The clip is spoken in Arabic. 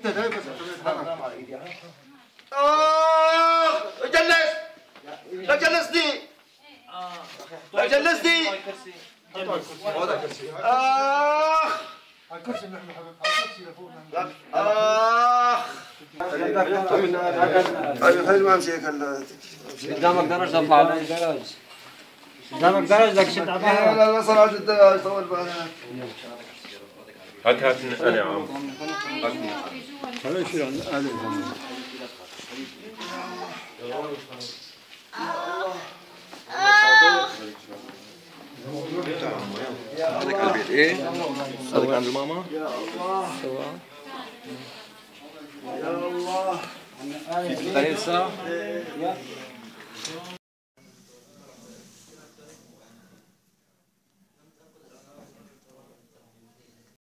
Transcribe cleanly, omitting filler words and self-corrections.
جلس. لا جلسني. لا جلسني. الكرسي نحن حبيب الكرسي لفوق هاي ما امشي قدامك درج ارفع على الدرج. قدامك درج بدك تشد على بعض. لا لا صراحه الدرج طول بالك. هات انا يا عم. هذا شيء هذا هذاك على البيت ايه؟ هذاك عند الماما؟ يا الله يا الله في طريق الساعة؟